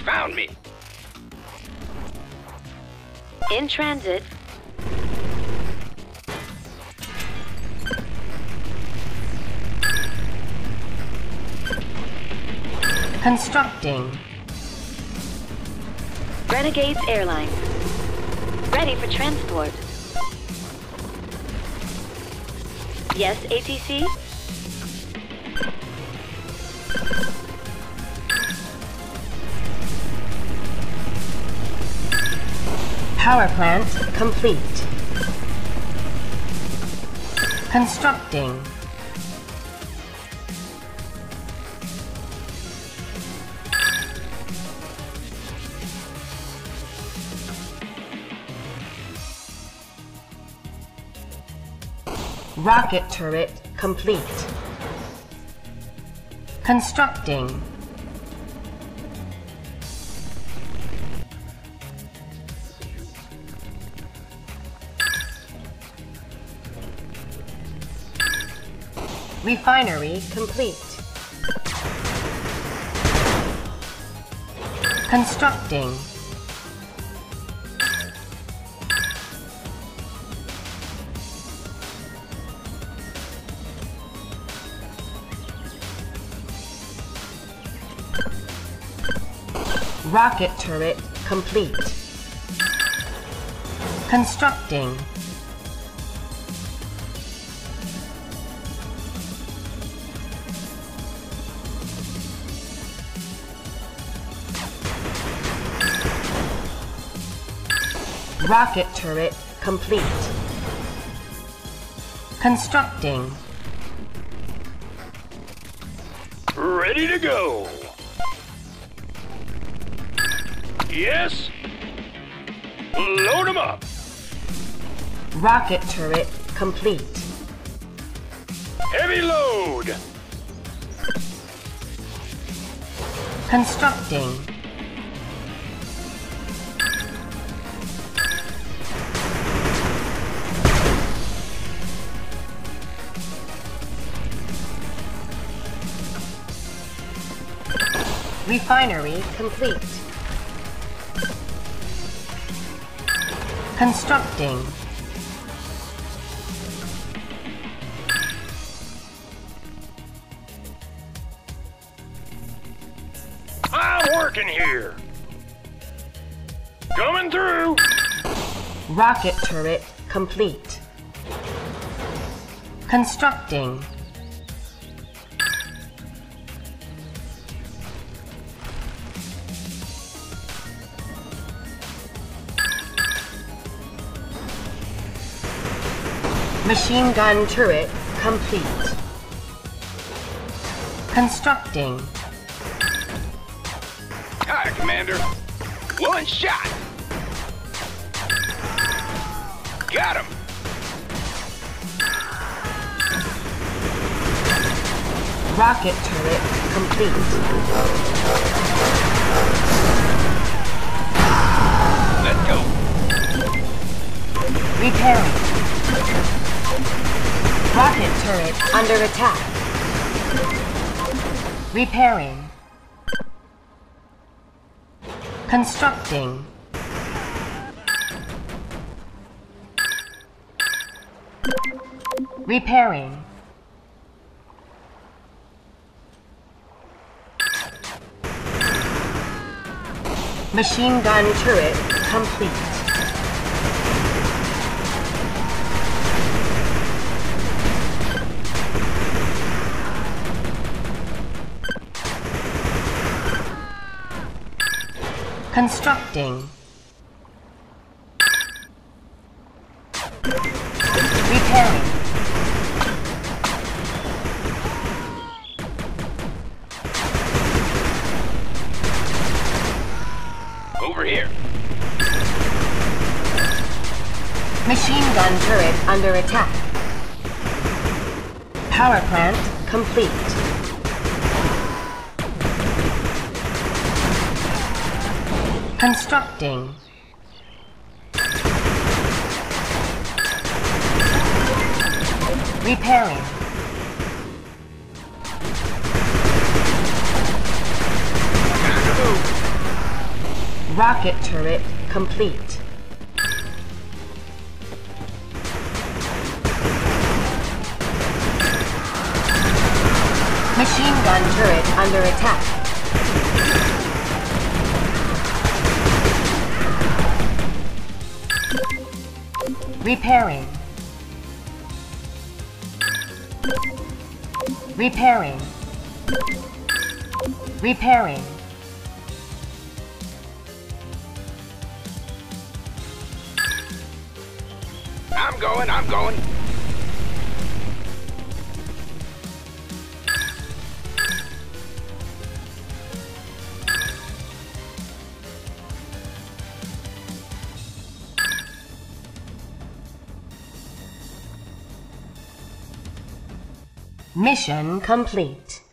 found me. In transit. Constructing. Renegades Airlines. Ready for transport. Yes, ATC? Power plant complete. Constructing. Rocket turret complete. Constructing. Refinery complete. Constructing. Rocket turret complete. Constructing. Rocket turret complete. Constructing. Ready to go. Yes. Load 'em up. Rocket turret complete. Heavy load. Constructing. Refinery complete. Constructing. I'm working here. Coming through. Rocket turret complete. Constructing. Machine gun turret complete. Constructing. Hi, Commander. One shot. Got him. Rocket turret complete. Let's go. Repairing. Rocket turret under attack. Repairing. Constructing. Repairing. Machine gun turret complete. Constructing. Repairing. Over here. Machine gun turret under attack. Power plant complete. Constructing. Repairing. Rocket turret complete. Machine gun turret under attack. Repairing. Repairing. Repairing. I'm going. Mission complete.